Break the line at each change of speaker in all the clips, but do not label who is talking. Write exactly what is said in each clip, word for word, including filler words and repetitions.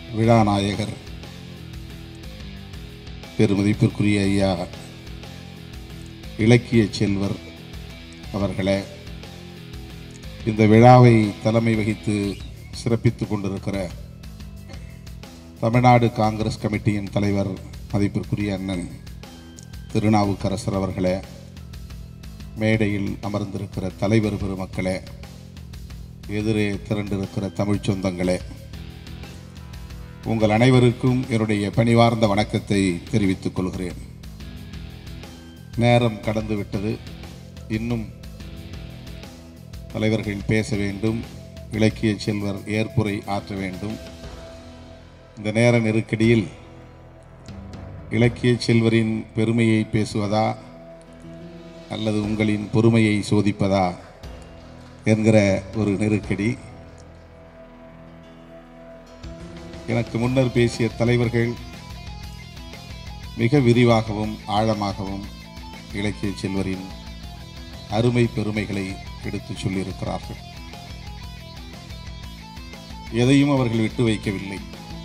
விழாநாயகர் பெருமதிப்பிற்குரிய ஐயா இலக்கிய செல்வர் அவர்களே, இந்த விழாவை தலைமை வகித்து சிறப்பித்துக் கொண்டிருக்கிற தமிழ்நாடு காங்கிரஸ் கமிட்டியின் தலைவர் மதிப்பிற்குரிய அண்ணன் திருநாவுக்கரசர் அவர்களே, மேடையில் அமர்ந்திருக்கிற தலைவர் பெருமக்களே, எதிரே திரண்டிருக்கிற தமிழ் சொந்தங்களே, உங்கள் அனைவருக்கும் என்னுடைய பணிவார்ந்த வணக்கத்தை தெரிவித்துக் கொள்கிறேன். நேரம் கடந்து விட்டது. இன்னும் தலைவர்கள் பேச வேண்டும், இலக்கிய செல்வர் ஏற்புரை ஆற்ற வேண்டும். இந்த நேர நெருக்கடியில் இலக்கிய செல்வரின் பெருமையை பேசுவதா அல்லது உங்களின் பொறுமையை சோதிப்பதா என்கிற ஒரு நெருக்கடி. எனக்கு முன்னர் பேசிய தலைவர்கள் மிக விரிவாகவும் ஆழமாகவும் இலக்கிய செல்வரின் அருமை பெருமைகளை எடுத்துச் சொல்லியிருக்கிறார்கள். எதையும் அவர்கள் விட்டு வைக்கவில்லை.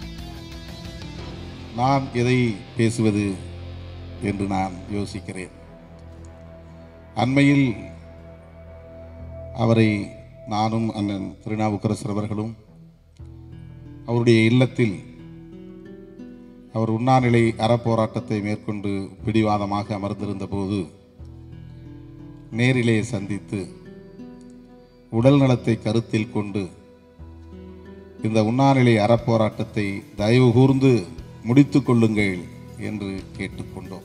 நான் எதை பேசுவது என்று நான் யோசிக்கிறேன். அண்மையில் அவரை நானும் அண்ணன் திருநாவுக்கரசர் அவர்களும் அவருடைய இல்லத்தில் அவர் உண்ணாநிலை அறப்போராட்டத்தை மேற்கொண்டு பிடிவாதமாக அமர்ந்திருந்த போது நேரிலே சந்தித்து உடல் நலத்தை கருத்தில் கொண்டு இந்த உண்ணாநிலை அறப்போராட்டத்தை தயவு கூர்ந்து முடித்துக் கொள்ளுங்கள் என்று கேட்டுக்கொண்டோம்.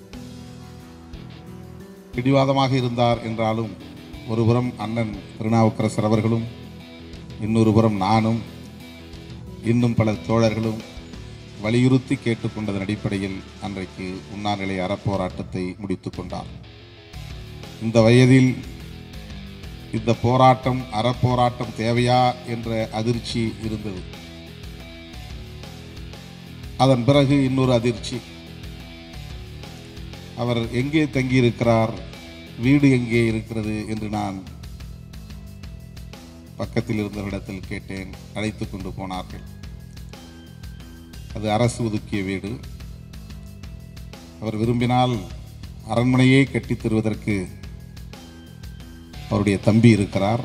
பிடிவாதமாக இருந்தார் என்றாலும் ஒருபுறம் அண்ணன் திருநாவுக்கரசர் அவர்களும், இன்னொரு புறம் நானும், இன்னும் பல தோழர்களும் வலியுறுத்தி கேட்டுக்கொண்டதன் அடிப்படையில் அன்றைக்கு உண்ணாநிலை அறப்போராட்டத்தை முடித்துக் கொண்டார். இந்த வயதில் இந்த போராட்டம் அறப்போராட்டம் தேவையா என்ற அதிர்ச்சி இருந்தது. அதன் பிறகு இன்னொரு அதிர்ச்சி. அவர் எங்கே தங்கியிருக்கிறார், வீடு எங்கே இருக்கிறது என்று நான் பக்கத்தில் இருந்தவரிடத்தில் கேட்டேன். அழைத்து கொண்டு போனார்கள். அது அரசு ஒதுக்கிய வீடு. அவர் விரும்பினால் அரண்மனையே கட்டித் தருவதற்கு அவருடைய தம்பி இருக்கிறார்.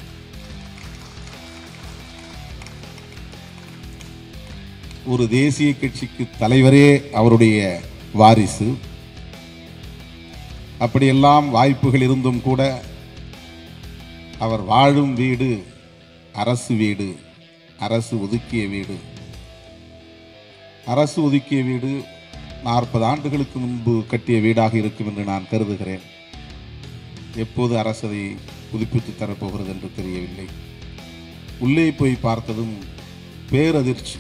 ஒரு தேசிய கட்சிக்கு தலைவரே அவருடைய வாரிசு. அப்படியெல்லாம் வாய்ப்புகள் இருந்தும் கூட அவர் வாழும் வீடு அரசு வீடு, அரசு ஒதுக்கிய வீடு. அரசு ஒதுக்கிய வீடு நாற்பது ஆண்டுகளுக்கு முன்பு கட்டிய வீடாக இருக்கும் என்று நான் கருதுகிறேன். எப்போது அரசு அதை புதுப்பித்து தரப்போகிறது என்று தெரியவில்லை. உள்ளே போய் பார்த்ததும் பேரதிர்ச்சி.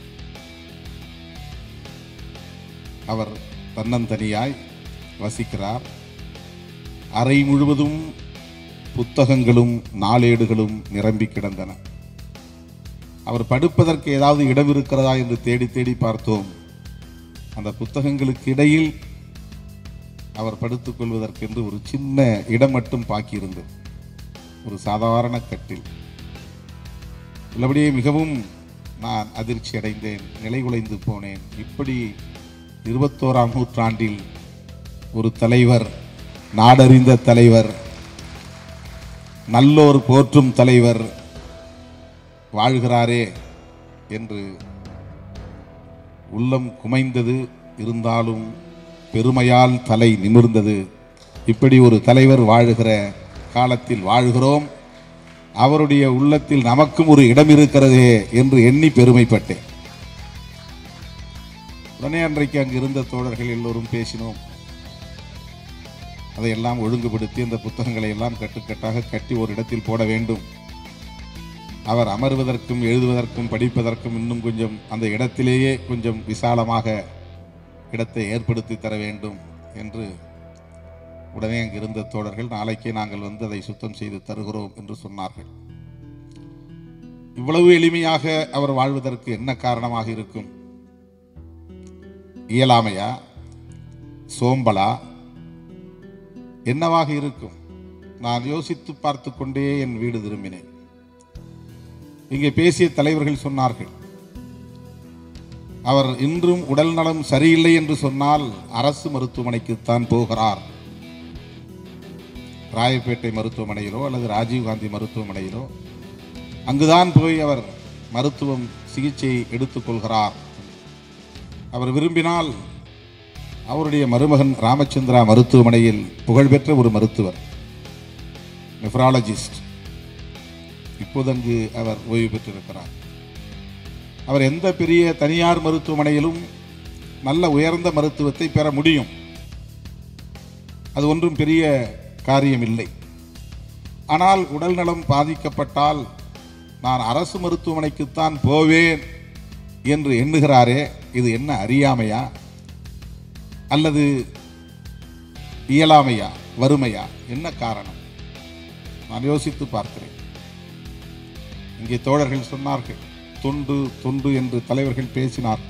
அவர் தன்னந்தனியாய் வசிக்கிறார். அறை முழுவதும் புத்தகங்களும் நாளேடுகளும் நிரம்பி கிடந்தன. அவர் படுப்பதற்கு ஏதாவது இடம் இருக்கிறதா என்று தேடி தேடி பார்த்தோம். அந்த புத்தகங்களுக்கு இடையில் அவர் படுத்துக் கொள்வதற்கென்று ஒரு சின்ன இடம் மட்டும் பாக்கியிருந்தது. ஒரு சாதாரண கட்டில். உள்ளபடியே மிகவும் நான் அதிர்ச்சி அடைந்தேன், நிலைகுலைந்து போனேன். இப்படி இருபத்தோராம் நூற்றாண்டில் ஒரு தலைவர், நாடறிந்த தலைவர், நல்லோர் போற்றும் தலைவர் வாழ்கிறாரே என்று உள்ளம் குமைந்தது. இருந்தாலும் பெருமையால் தலை நிமிர்ந்தது. இப்படி ஒரு தலைவர் வாழுகிற காலத்தில் வாழ்கிறோம். அவருடைய உள்ளத்தில் நமக்கும் ஒரு இடம் இருக்கிறதே என்று எண்ணி பெருமைப்பட்டேன். உடனே அன்றைக்கு அங்கு இருந்த தோழர்கள் எல்லோரும் பேசினோம். அதையெல்லாம் ஒழுங்குபடுத்தி அந்த புத்தகங்களை எல்லாம் கட்டுக்கட்டாக கட்டி ஒரு இடத்தில் போட வேண்டும். அவர் அமர்வதற்கும் எழுதுவதற்கும் படிப்பதற்கும் இன்னும் கொஞ்சம் அந்த இடத்திலேயே கொஞ்சம் விசாலமாக இடத்தை ஏற்படுத்தி தர வேண்டும் என்று உடனே அங்கு இருந்த தோழர்கள் நாளைக்கே நாங்கள் வந்து அதை சுத்தம் செய்து தருகிறோம் என்று சொன்னார்கள். இவ்வளவு எளிமையாக அவர் வாழ்வதற்கு என்ன காரணமாக இருக்கும்? இயலாமையா, சோம்பலா, என்னவாக இருக்கும்? நான் யோசித்து பார்த்து கொண்டே என் வீடு திரும்பினேன். இங்கே பேசிய தலைவர்கள் சொன்னார்கள், அவர் இன்றும் உடல் நலம் சரியில்லை என்று சொன்னால் அரசு மருத்துவமனைக்குத்தான் போகிறார். ராயப்பேட்டை மருத்துவமனையிலோ அல்லது ராஜீவ்காந்தி மருத்துவமனையிலோ அங்குதான் போய் அவர் மருத்துவம் சிகிச்சை எடுத்துக்கொள்கிறார். அவர் விரும்பினால் அவருடைய மருமகன் ராமச்சந்திரா மருத்துவமனையில் புகழ்பெற்ற ஒரு மருத்துவர், நெஃப்ராலஜிஸ்ட், இப்போது அங்கு அவர் ஓய்வு பெற்றிருக்கிறார். அவர் எந்த பெரிய தனியார் மருத்துவமனையிலும் நல்ல உயர்ந்த மருத்துவத்தை பெற முடியும். அது ஒன்றும் பெரிய காரியம் இல்லை. ஆனால் உடல் நலம் பாதிக்கப்பட்டால் நான் அரசு மருத்துவமனைக்குத்தான் போவேன் என்று எண்ணுகிறாரே, இது என்ன அறியாமையா அல்லது இயலாமையா, வறுமையா, என்ன காரணம்? நான் யோசித்து பார்க்கிறேன். இங்கே தோழர்கள் சொன்னார்கள், தொண்டு தொண்டு என்று தலைவர்கள் பேசினார்.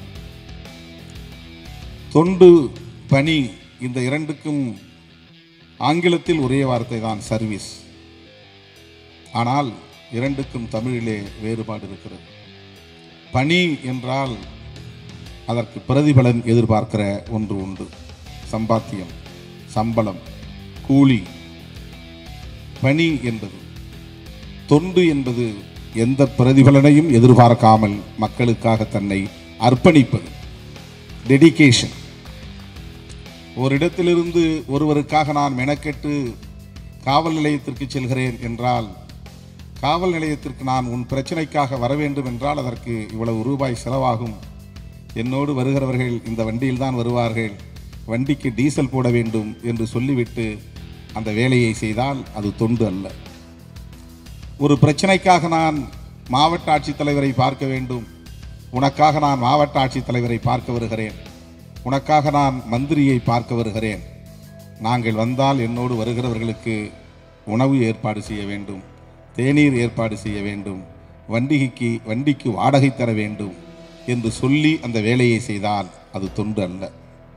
தொண்டு பணி இந்த இரண்டுக்கும் ஆங்கிலத்தில் ஒரே வார்த்தை தான் சர்வீஸ். ஆனால் இரண்டுக்கும் தமிழிலே வேறுபாடு இருக்கிறது. பணி என்றால் அதற்கு பிரதிபலன் எதிர்பார்க்கிற ஒன்று உண்டு, சம்பாத்தியம், சம்பளம், கூலி. பணி என்பது, தொண்டு என்பது எந்த பிரதிபலனையும் எதிர்பார்க்காமல் மக்களுக்காக தன்னை அர்ப்பணிப்பது, டெடிகேஷன். ஒரு இடத்திலிருந்து ஒருவருக்காக நான் மெனக்கெட்டு காவல் நிலையத்திற்கு செல்கிறேன் என்றால், காவல் நிலையத்திற்கு நான் உன் பிரச்சனைக்காக வர வேண்டும் என்றால் அதற்கு இவ்வளவு ரூபாய் செலவாகும், என்னோடு வருகிறவர்கள் இந்த வண்டியில் தான் வருவார்கள், வண்டிக்கு டீசல் போட வேண்டும் என்று சொல்லிவிட்டு அந்த வேலையை செய்தால் அது தொண்டு அல்ல. ஒரு பிரச்சனைக்காக நான் மாவட்ட ஆட்சித்தலைவரை பார்க்க வேண்டும், உனக்காக நான் மாவட்ட ஆட்சித்தலைவரை பார்க்க வருகிறேன், உனக்காக நான் மந்திரியை பார்க்க வருகிறேன், நாங்கள் வந்தால் என்னோடு வருகிறவர்களுக்கு உணவு ஏற்பாடு செய்ய வேண்டும், தேநீர் ஏற்பாடு செய்ய வேண்டும், வண்டிக்கு வண்டிக்கு வாடகை தர வேண்டும் என்று சொல்லி அந்த வேலையை செய்தால் அது தொண்டு அல்ல.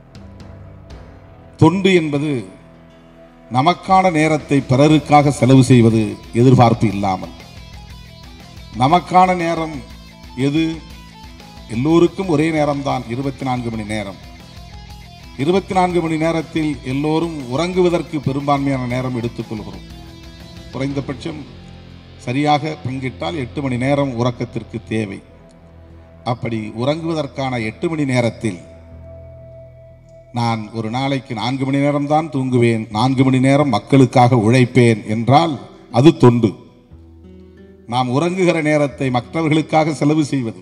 தொண்டு என்பது நமக்கான நேரத்தை பிறருக்காக செலவு செய்வது, எதிர்பார்ப்பு இல்லாமல். நமக்கான நேரம் எது? எல்லோருக்கும் ஒரே நேரம்தான், இருபத்தி நான்கு மணி நேரம். இருபத்தி நான்கு மணி நேரத்தில் எல்லோரும் உறங்குவதற்கு பெரும்பான்மையான நேரம் எடுத்துக்கொள்கிறோம். குறைந்தபட்சம் சரியாக பங்கிட்டால் எட்டு மணி நேரம் உறக்கத்திற்கு தேவை. அப்படி உறங்குவதற்கான எட்டு மணி நேரத்தில் நான் ஒரு நாளைக்கு நான்கு மணி நேரம் தான் தூங்குவேன், நான்கு மணி நேரம் மக்களுக்காக உழைப்பேன் என்றால் அது தொண்டு. நாம் உறங்குகிற நேரத்தை மற்றவர்களுக்காக செலவு செய்வது,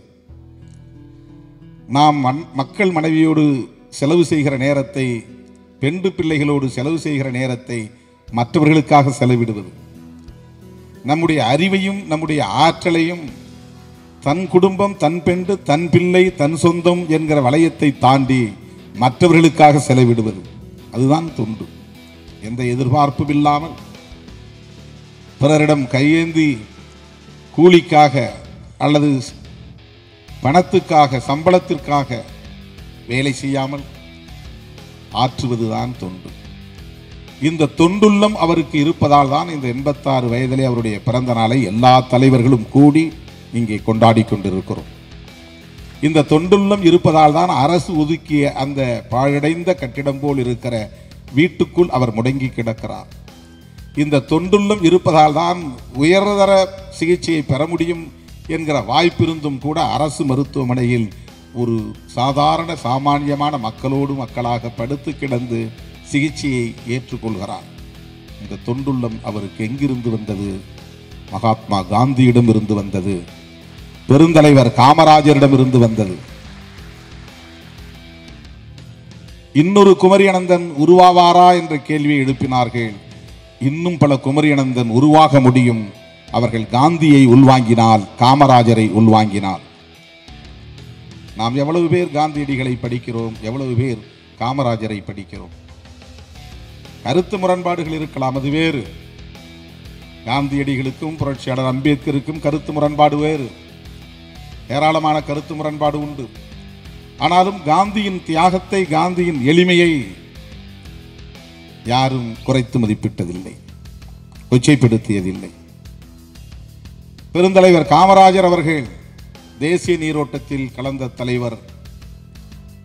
நாம் மக்கள் மனைவியோடு செலவு செய்கிற நேரத்தை, பெண்டு பிள்ளைகளோடு செலவு செய்கிற நேரத்தை மற்றவர்களுக்காக செலவிடுவது, நம்முடைய அறிவையும் நம்முடைய ஆற்றலையும் தன் குடும்பம், தன் பெண்டு, தன் பிள்ளை, தன் சொந்தம் என்கிற வளையத்தை தாண்டி மற்றவர்களுக்காக செலவிடுவது, அதுதான் தொண்டு. எந்த எதிர்பார்ப்பும் இல்லாமல் பிறரிடம் கையேந்தி கூலிக்காக அல்லது பணத்துக்காக, சம்பளத்திற்காக வேலை செய்யாமல் ஆற்றுவதுதான் தொண்டு. இந்த தொண்டுள்ளம் அவருக்கு இருப்பதால் தான் இந்த எண்பத்தாறு வயதிலே அவருடைய பிறந்த நாளை எல்லா தலைவர்களும் கூடி இங்கே கொண்டாடி கொண்டிருக்கிறோம். இந்த தொண்டுள்ளம் இருப்பதால் தான் அரசு ஒதுக்கிய அந்த பாழடைந்த கட்டிடம் போல் இருக்கிற வீட்டுக்குள் அவர் முடங்கி கிடக்கிறார். இந்த தொண்டுள்ளம் இருப்பதால் தான் உயர்தர சிகிச்சையை பெற முடியும் என்கிற வாய்ப்பிருந்தும் கூட அரசு மருத்துவமனையில் ஒரு சாதாரண சாமானியமான மக்களோடு மக்களாக படுத்து கிடந்து சிகிச்சையை ஏற்றுக்கொள்கிறார். இந்த தொண்டுள்ளம் அவருக்கு எங்கிருந்து வந்தது? மகாத்மா காந்தியிடம் இருந்து வந்தது, பெருந்தலைவர் காமராஜரிடம் இருந்து வந்தது. இன்னொரு குமரி அனந்தன் உருவாவாரா என்ற கேள்வியை எழுப்பினார்கள். இன்னும் பல குமரி அனந்தன் உருவாக முடியும். அவர்கள் காந்தியை உள்வாங்கினால், காமராஜரை உள்வாங்கினால். நாம் எவ்வளவு பேர் காந்தியடிகளை படிக்கிறோம், எவ்வளவு பேர் காமராஜரை படிக்கிறோம்? கருத்து முரண்பாடுகள் இருக்கலாம், அது வேறு. காந்தியடிகளுக்கும் புரட்சியாளர் அம்பேத்கருக்கும் கருத்து முரண்பாடு வேறு, ஏராளமான கருத்து முரண்பாடு உண்டு. ஆனாலும் காந்தியின் தியாகத்தை, காந்தியின் எளிமையை யாரும் குறைத்து மதிப்பிட்டதில்லை, கொச்சைப்படுத்தியதில்லை. பெருந்தலைவர் காமராஜர் அவர்கள் தேசிய நீரோட்டத்தில் கலந்த தலைவர்,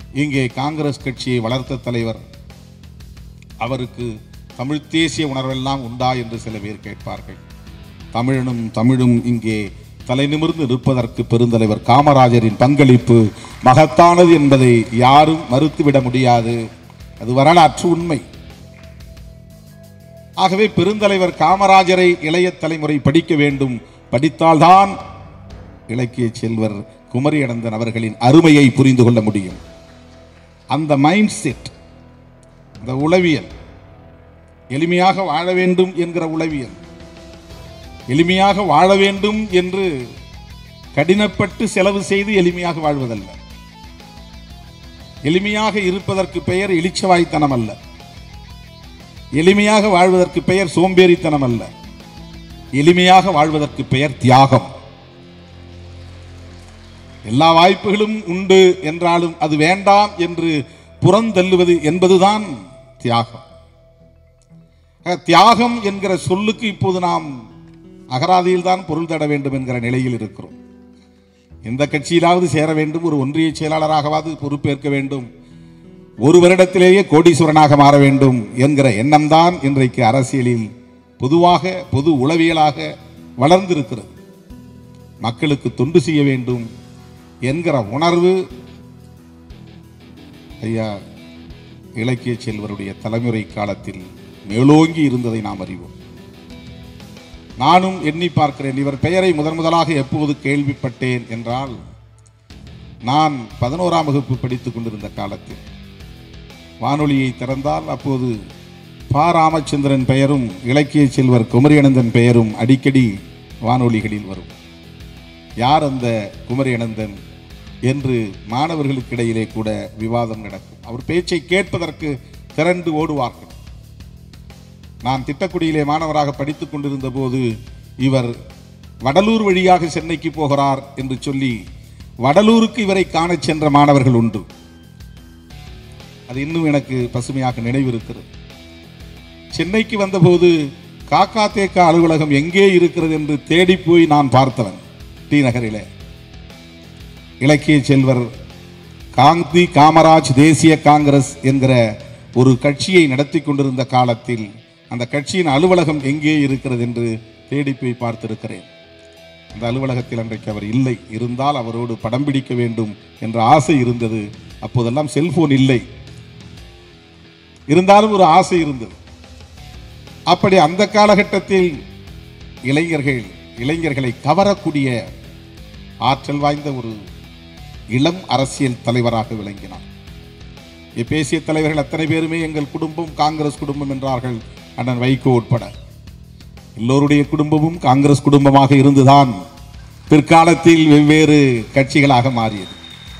இங்கே காங்கிரஸ் கட்சியை வளர்த்த தலைவர், அவருக்கு தமிழ் தேசிய உணர்வெல்லாம் உண்டா என்று சில பேர் கேட்பார்கள். தமிழனும் தமிழும் இங்கே தலை நிமிர்ந்து நிற்பதற்கு பெருந்தலைவர் காமராஜரின் பங்களிப்பு மகத்தானது என்பதை யாரும் மறுத்துவிட முடியாது. அது வரலாற்று உண்மை. ஆகவே பெருந்தலைவர் காமராஜரை இளைய தலைமுறை படிக்க வேண்டும். படித்தால்தான் இலக்கிய செல்வர் குமரி அனந்தன் அவர்களின் அருமையை புரிந்து கொள்ள முடியும். அந்த மைண்ட் செட், அந்த உளவியல், எளிமையாக வாழ வேண்டும் என்கிற உளவியல், எளிமையாக வாழ வேண்டும் என்று கடினப்பட்டு செலவு செய்து எளிமையாக வாழ்வதல்ல. எளிமையாக இருப்பதற்கு பெயர் இளிச்சவாய்த்தனம் அல்ல. எளிமையாக வாழ்வதற்கு பெயர் சோம்பேறித்தனம் அல்ல. எளிமையாக வாழ்வதற்கு பெயர் தியாகம். எல்லா வாய்ப்புகளும் உண்டு என்றாலும் அது வேண்டாம் என்று புறந்தள்ளுவது என்பதுதான் தியாகம். தியாகம் என்கிற சொல்லுக்கு இப்போது நாம் அகராதியில் தான் பொருள் தட வேண்டும் என்கிற நிலையில் இருக்கிறோம். எந்த கட்சியிலாவது சேர வேண்டும், ஒரு ஒன்றிய செயலாளராகவாது பொறுப்பேற்க வேண்டும், ஒரு வருடத்திலேயே கோடீஸ்வரனாக மாற வேண்டும் என்கிற எண்ணம்தான் இன்றைக்கு அரசியலில் பொதுவாக பொது உளவியலாக வளர்ந்திருக்கிறது. மக்களுக்கு தொண்டு செய்ய வேண்டும் என்கிற உணர்வு ஐயா இலக்கிய செல்வருடைய தலைமுறை காலத்தில் மேலோங்கி இருந்ததை நாம் அறிவோம். நானும் எண்ணி பார்க்கிறேன். இவர் பெயரை முதன் முதலாக எப்போது கேள்விப்பட்டேன் என்றால், நான் பதினோராம் வகுப்பு படித்துக் கொண்டிருந்த காலத்தில் வானொலியை திறந்தால் அப்போது பா ராமச்சந்திரன் பெயரும் இலக்கிய செல்வர் குமரி அனந்தன் பெயரும் அடிக்கடி வானொலிகளில் வரும். யார் அந்த குமரி அனந்தன் என்று மாணவர்களுக்கு இடையிலே கூட விவாதம் நடக்கும். அவர் பேச்சை கேட்பதற்கு திரண்டு ஓடுவார்கள். நான் திட்டக்குடியிலே மாணவராக படித்துக் கொண்டிருந்த போது இவர் வடலூர் வழியாக சென்னைக்கு போகிறார் என்று சொல்லி வடலூருக்கு இவரை காண சென்ற மாணவர்கள் உண்டு. அது இன்னும் எனக்கு பசுமையாக நினைவிருக்கிறது. சென்னைக்கு வந்தபோது காக்கா தேக்கா அலுவலகம் எங்கே இருக்கிறது என்று தேடி போய் நான் பார்த்தவன். டி நகரிலே இலக்கிய செல்வர் காந்தி காமராஜ் தேசிய காங்கிரஸ் என்கிற ஒரு கட்சியை நடத்தி கொண்டிருந்த காலத்தில் அந்த கட்சியின் அலுவலகம் எங்கே இருக்கிறது என்று தேடி போய் பார்த்திருக்கிறேன். அந்த அலுவலகத்தில் அன்றைக்கு அவர் இல்லை. இருந்தால் அவரோடு படம் பிடிக்க வேண்டும் என்ற ஆசை இருந்தது. அப்போதெல்லாம் செல்போன் இல்லை, இருந்தாலும் ஒரு ஆசை இருந்தது. அப்படி அந்த காலகட்டத்தில் இளைஞர்கள் இளைஞர்களை கவரக்கூடிய ஆற்றல் வாய்ந்த ஒரு இளம் அரசியல் தலைவராக விளங்கினார். பேசிய தலைவர்கள் அத்தனை பேருமே எங்கள் குடும்பம் காங்கிரஸ் குடும்பம் என்றார்கள். அண்ணன் வைகோ உட்பட எல்லோருடைய குடும்பமும் காங்கிரஸ் குடும்பமாக இருந்துதான் பிற்காலத்தில் வெவ்வேறு கட்சிகளாக மாறியது.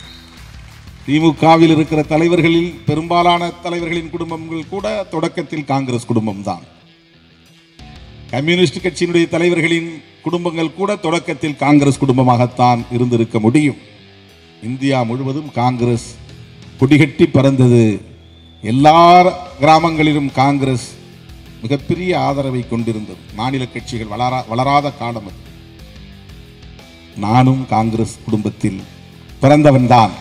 திமுகவில் இருக்கிற தலைவர்களில் பெரும்பாலான தலைவர்களின் குடும்பங்கள் கூட தொடக்கத்தில் காங்கிரஸ் குடும்பம் தான். கம்யூனிஸ்ட் கட்சியினுடைய தலைவர்களின் குடும்பங்கள் கூட தொடக்கத்தில் காங்கிரஸ் குடும்பமாகத்தான் இருந்திருக்க முடியும். இந்தியா முழுவதும் காங்கிரஸ் கொடிகட்டி பறந்தது. எல்லா கிராமங்களிலும் காங்கிரஸ் மிகப்பெரிய ஆதரவை கொண்டிருந்தது. மாநில கட்சிகள் வளரா வளராத காலம் அது. நானும் காங்கிரஸ் குடும்பத்தில் பிறந்தவன்தான்.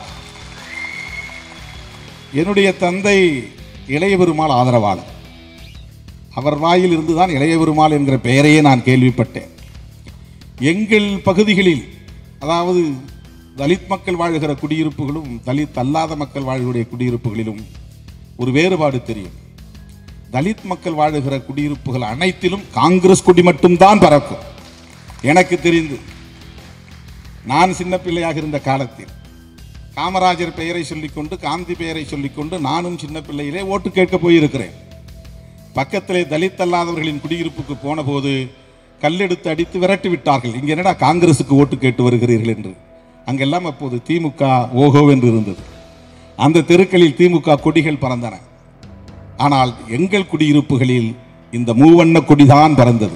என்னுடைய தந்தை இளைய பெருமாள் ஆதரவாளர். அவர் வாயில் இருந்துதான் இளைய பெருமாள் என்கிற பெயரையே நான் கேள்விப்பட்டேன். எங்கள் பகுதிகளில், அதாவது தலித் மக்கள் வாழ்கிற குடியிருப்புகளும் தலித் அல்லாத மக்கள் வாழ்கிற குடியிருப்புகளிலும் ஒரு வேறுபாடு தெரியும். தலித் மக்கள் வாழுகிற குடியிருப்புகள் அனைத்திலும் காங்கிரஸ் கொடி மட்டும்தான் பறக்கும். எனக்கு தெரிந்து நான் சின்ன பிள்ளையாக இருந்த காலத்தில் காமராஜர் பெயரை சொல்லிக்கொண்டு காந்தி பெயரை சொல்லிக்கொண்டு நானும் சின்ன பிள்ளையிலே ஓட்டு கேட்க போயிருக்கிறேன். பக்கத்திலே தலித் அல்லாதவர்களின் குடியிருப்புக்கு போன போது கல்லெடுத்து அடித்து விரட்டி விட்டார்கள். இங்கே என்னடா காங்கிரசுக்கு ஓட்டு கேட்டு வருகிறீர்கள் என்று. அங்கெல்லாம் அப்போது திமுக ஓஹோ என்று இருந்தது. அந்த தெருக்களில் திமுக கொடிகள் பறந்தன. ஆனால் எங்கள் குடியிருப்புகளில் இந்த மூவண்ண கொடிதான் பறந்தது.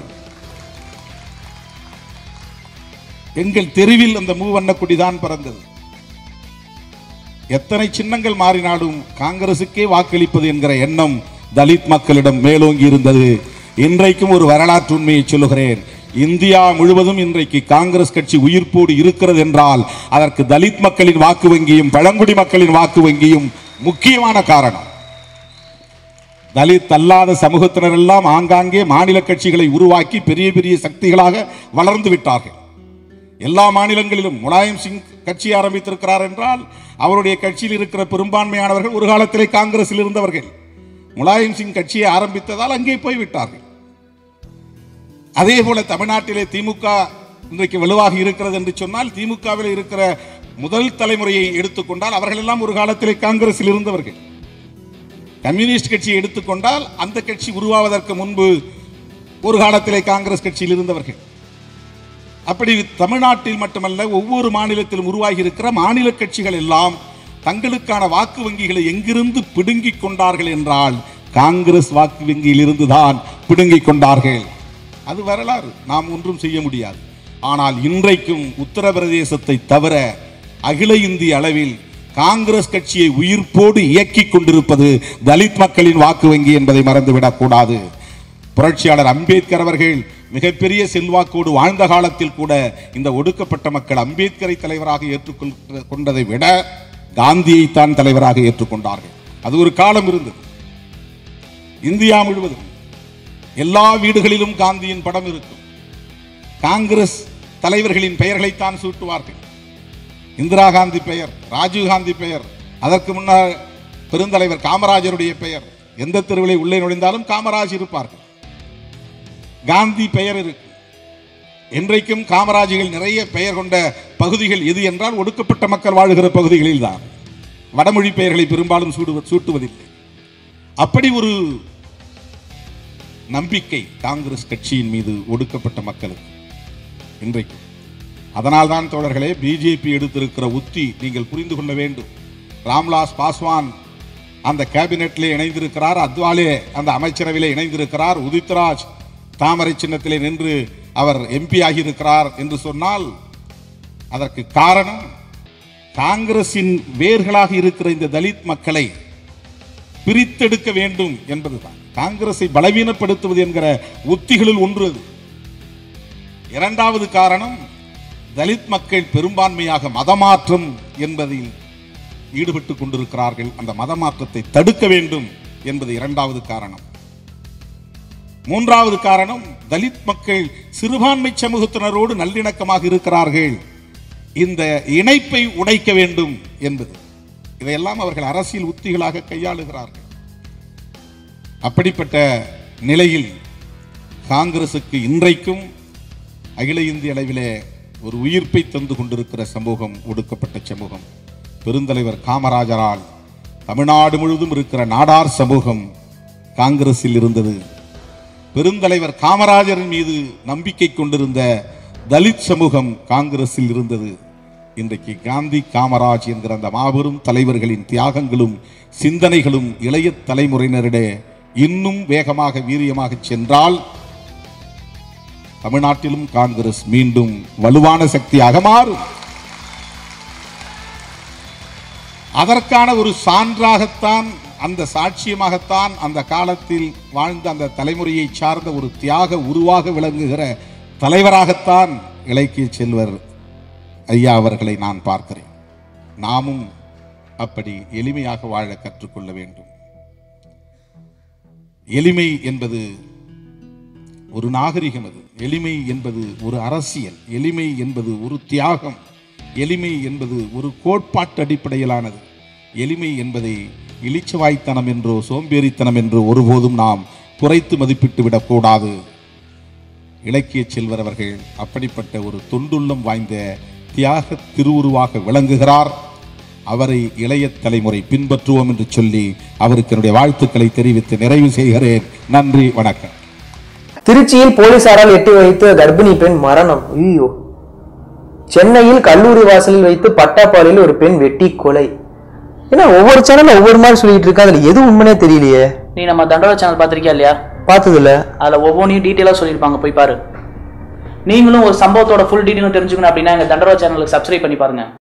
எங்கள் தெருவில் அந்த மூவண்ண கொடிதான் பறந்தது. எத்தனை சின்னங்கள் மாறினாலும் காங்கிரசுக்கே வாக்களிப்பது என்கிற எண்ணம் தலித் மக்களிடம் மேலோங்கி இருந்தது. இன்றைக்கும் ஒரு வரலாற்று உண்மையை சொல்லுகிறேன். இந்தியா முழுவதும் இன்றைக்கு காங்கிரஸ் கட்சி உயிர்ப்போடு இருக்கிறது என்றால் அதற்கு தலித் மக்களின் வாக்கு வங்கியும் பழங்குடி மக்களின் வாக்கு வங்கியும் முக்கியமான காரணம். தலித் அல்லாத சமூகத்தினர் எல்லாம் ஆங்காங்கே மாநில கட்சிகளை உருவாக்கி பெரிய பெரிய சக்திகளாக வளர்ந்து விட்டார்கள். எல்லா மாநிலங்களிலும் முலாயம் சிங் கட்சி ஆரம்பித்திருக்கிறார் என்றால் அவருடைய கட்சியில் இருக்கிற பெரும்பான்மையானவர்கள் ஒரு காலத்திலே காங்கிரஸில் இருந்தவர்கள். முலாயம் சிங் கட்சியை ஆரம்பித்ததால் அங்கே போய்விட்டார்கள். அதே போல தமிழ்நாட்டிலே திமுக இன்றைக்கு வலுவாக இருக்கிறது என்று சொன்னால் திமுகவில் இருக்கிற முதல் தலைமுறையை எடுத்துக்கொண்டால் அவர்கள் எல்லாம் ஒரு காலத்திலே காங்கிரஸில் இருந்தவர்கள். கம்யூனிஸ்ட் கட்சியை எடுத்துக்கொண்டால் அந்த கட்சி உருவாவதற்கு முன்பு ஒரு காலத்திலே காங்கிரஸ் கட்சியில் இருந்தவர்கள். அப்படி தமிழ்நாட்டில் மட்டுமல்ல ஒவ்வொரு மாநிலத்திலும் உருவாகி இருக்கிற மாநில கட்சிகள் எல்லாம் தங்களுக்கான வாக்கு வங்கிகளை எங்கிருந்து பிடுங்கிக் கொண்டார்கள் என்றால் காங்கிரஸ் வாக்கு வங்கியில் இருந்துதான் பிடுங்கிக் கொண்டார்கள். அது வரலாறு, நாம் ஒன்றும் செய்ய முடியாது. ஆனால் இன்றைக்கும் உத்தரப்பிரதேசத்தை தவிர அகில இந்திய அளவில் காங்கிரஸ் கட்சியை உயிர்ப்போடு இயக்கிக் கொண்டிருப்பது தலித் மக்களின் வாக்கு வங்கி என்பதை மறந்துவிடக் கூடாது. புரட்சியாளர் அம்பேத்கர் அவர்கள் மிகப்பெரிய செல்வாக்கோடு வாழ்ந்த காலத்தில் கூட இந்த ஒடுக்கப்பட்ட மக்கள் அம்பேத்கரை தலைவராக ஏற்றுக்கொண்டதை விட காந்தியை தான் தலைவராக ஏற்றுக்கொண்டார்கள். அது ஒரு காலம் இருந்தது. இந்தியா முழுவதும் எல்லா வீடுகளிலும் காந்தியின் படம் இருக்கும். காங்கிரஸ் தலைவர்களின் பெயர்களைத்தான் சூட்டுவார்கள். இந்திரா காந்தி பெயர், ராஜீவ் காந்தி பெயர், அதற்கு முன்னர் பெருந்தலைவர் காமராஜருடைய பெயர். எந்த தெருவிலை உள்ளே நுழைந்தாலும் காமராஜ் இருப்பார்கள். காந்தி பெயர் இருக்கு. இன்றைக்கும் காமராஜிகள் நிறைய பெயர் கொண்ட பகுதிகள் எது என்றால் ஒடுக்கப்பட்ட மக்கள் வாழுகிற பகுதிகளில் தான். வடமொழி பெயர்களை பெரும்பாலும் சூட்டுவதில்லை. அப்படி ஒரு நம்பிக்கை காங்கிரஸ் கட்சியின் மீது ஒடுக்கப்பட்ட மக்களுக்கு இன்றைக்கு. அதனால்தான் தோழர்களே, பிஜேபி எடுத்திருக்கிற உத்தி நீங்கள் புரிந்து கொள்ள வேண்டும். ராம்விலாஸ் பாஸ்வான் அந்த கேபினெட்டிலே இணைந்திருக்கிறார், அத்வாலே அந்த அமைச்சரவையிலே இணைந்திருக்கிறார், உதித்ராஜ் தாமரை சின்னத்திலே நின்று அவர் எம்பி ஆகியிருக்கிறார் என்று சொன்னால் அதற்கு காரணம் காங்கிரசின் வேர்களாக இருக்கிற இந்த தலித் மக்களை பிரித்தெடுக்க வேண்டும் என்பதுதான். காங்கிரஸை பலவீனப்படுத்துவது என்கிற உத்திகளில் ஒன்று. இரண்டாவது காரணம், தலித் மக்கள் பெரும்பான்மையாக மதமாற்றம் என்பதில் ஈடுபட்டுக் கொண்டிருக்கிறார்கள். அந்த மதமாற்றத்தை தடுக்க வேண்டும் என்பது இரண்டாவது காரணம். மூன்றாவது காரணம், தலித் மக்கள் சிறுபான்மை சமூகத்தினரோடு நல்லிணக்கமாக இருக்கிறார்கள், இந்த இணைப்பை உடைக்க வேண்டும் என்பது. இதையெல்லாம் அவர்கள் அரசியல் உத்திகளாக கையாளுகிறார்கள். அப்படிப்பட்ட நிலையில் காங்கிரசுக்கு இன்றைக்கும் அகில இந்திய அளவிலே ஒரு உயிர்ப்பை தந்து கொண்டிருக்கிற சமூகம் ஒடுக்கப்பட்ட சமூகம். பெருந்தலைவர் காமராஜரால் தமிழ்நாடு முழுவதும் இருக்கிற நாடார் சமூகம் காங்கிரஸில் இருந்தது. பெருந்தலைவர் காமராஜரின் மீது நம்பிக்கை கொண்டிருந்த தலித் சமூகம் காங்கிரஸில் இருந்தது. இன்றைக்கு காந்தி காமராஜ் என்கிற அந்த மாபெரும் தலைவர்களின் தியாகங்களும் சிந்தனைகளும் இளைய தலைமுறையினரிடையே இன்னும் வேகமாக வீரியமாக சென்றால் தமிழ்நாட்டிலும் காங்கிரஸ் மீண்டும் வலுவான சக்தியாக மாறும். அதற்கான ஒரு சான்றாகத்தான், அந்த சாட்சியமாகத்தான் அந்த காலத்தில் வாழ்ந்த அந்த தலைமுறையை சார்ந்த ஒரு தியாக உருவாக விளங்குகிற தலைவராகத்தான் இலக்கிய செல்வர் ஐயா அவர்களை நான் பார்க்கிறேன். நாமும் அப்படி எளிமையாக வாழ கற்றுக்கொள்ள வேண்டும். எளிமை என்பது ஒரு நாகரிகம், அது எளிமை என்பது ஒரு அரசியல், எளிமை என்பது ஒரு தியாகம், எளிமை என்பது ஒரு கோட்பாட்டு அடிப்படையிலானது. எளிமை என்பதை இளிச்சவாய்த்தனம் என்றோ சோம்பேறித்தனம் என்றோ ஒருபோதும் நாம் குறைத்து மதிப்பிட்டு விடக்கூடாது. இலக்கிய செல்வர் அவர்கள் அப்படிப்பட்ட ஒரு தொண்டுள்ளம் வாய்ந்த தியாக திருவுருவாக விளங்குகிறார். அவரை இளைய தலைமுறை பின்பற்றுவோம் என்று சொல்லி அவருக்கு என்னுடைய வாழ்த்துக்களை தெரிவித்து நிறைவு செய்கிறேன். நன்றி, வணக்கம்.
திருச்சியில் போலீசாரால் எட்டி வைத்து கர்ப்பிணி பெண் மரணம். ஐயோ! சென்னையில் கல்லூரி வாசலில் வைத்து பட்டாப்பாலில் ஒரு பெண் வெட்டி கொலை. ஏன்னா ஒவ்வொரு சேனல்ல ஒவ்வொரு மாதிரி சொல்லிட்டு இருக்கா, அதுல எது உண்மைனே தெரியலையே.
நீ நம்ம தண்டோரா சேனல் பாத்திருக்கியா இல்லையா?
பார்த்தது இல்ல.
அதுல ஒவ்வொன்றையும் டீட்டெயிலா சொல்லியிருப்பாங்க, போய் பாரு. நீங்களும் ஒரு சம்பவத்தோட ஃபுல் டீட்டெயில் தெரிஞ்சுக்கணும் அப்படின்னா எங்க தண்டோரா சேனலுக்கு சப்ஸ்கிரைப் பண்ணி பாருங்க.